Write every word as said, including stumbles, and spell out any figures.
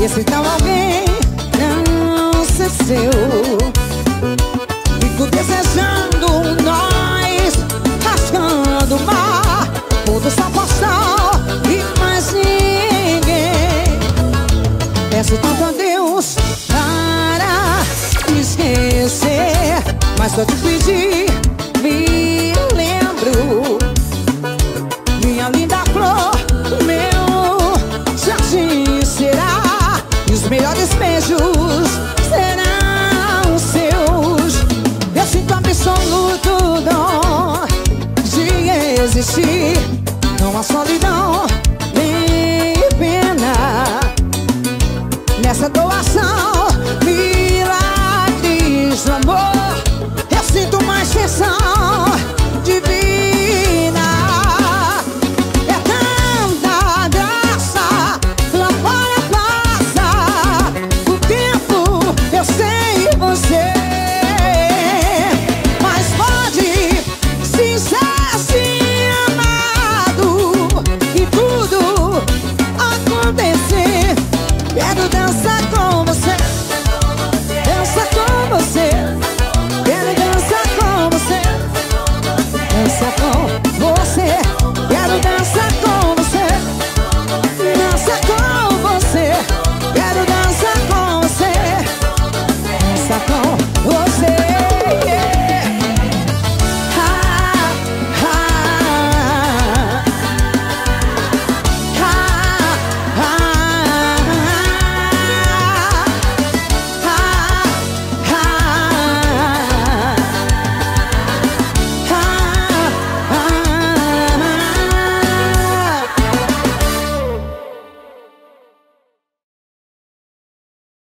esse tal alguém não ser seu. Fico desejando nós, rasgando o mar, mundo só postal e mais ninguém. Peço tanto a Deus para esquecer, mas só te pedir, me lembro. Minha linda flor, meu jardim será, e os melhores beijos serão seus. Eu sinto absoluto dom de existir, não há solidão